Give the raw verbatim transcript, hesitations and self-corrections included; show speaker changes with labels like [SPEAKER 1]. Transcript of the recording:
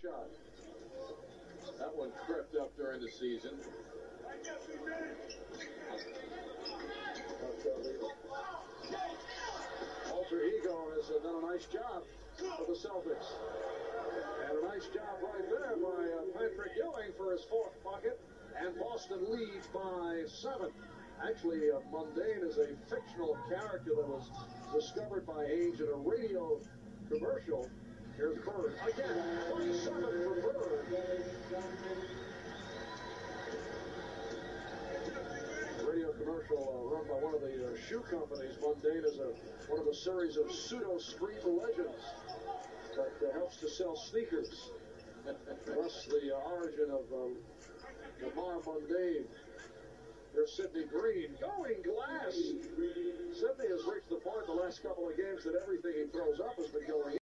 [SPEAKER 1] shot. That one crept up during the season. Alter Ego has uh, done a nice job for the Celtics. And a nice job right there by uh, Patrick Ewing for his fourth bucket. And Boston leads by seven. Actually, uh, Mundane is a fictional character that was discovered by Ainge in a radio commercial. Here's Bird. Again, twenty-seven for Bird. Radio commercial uh, run by one of the uh, shoe companies. Mundane is a, one of a series of pseudo-street legends that uh, helps to sell sneakers. Thus the uh, origin of um, Lamar Mundane. Here's Sidney Green going glass. Sidney has reached the point the last couple of games that everything he throws up has been going in.